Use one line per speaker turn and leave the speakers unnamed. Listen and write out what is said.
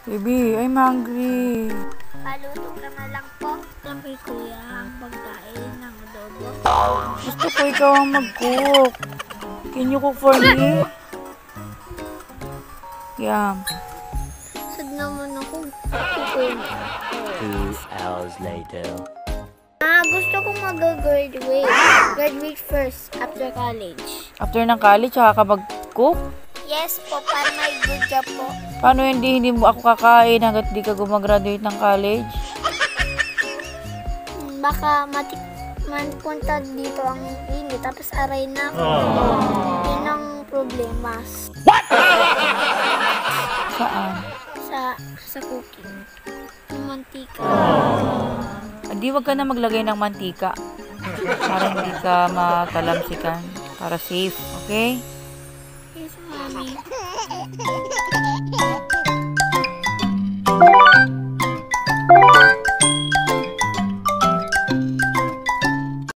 Baby, I'm hungry.
Paluto ka na lang po. Sabi kuya, ang pagkain ng adobo.
Gusto ko ikaw ang mag-cook. Can you cook for me? Yeah.
Sad naman ako. Kukunin.
2 hours later.
Gusto kong mag-graduate. Graduate first after college.
After ng college, saka ka mag-cook?
Yes po, para may good job po.
Paano hindi mo ako kakain hanggat di ka gumagraduate ng college?
Baka punta dito ang init, tapos aray na ako. Yun ang problema.
Saan?
Sa cooking. Yung mantika.
Hindi, wag ka na maglagay ng mantika. Para hindi ka matalamsikan. Para safe, okay?
Yes, mami.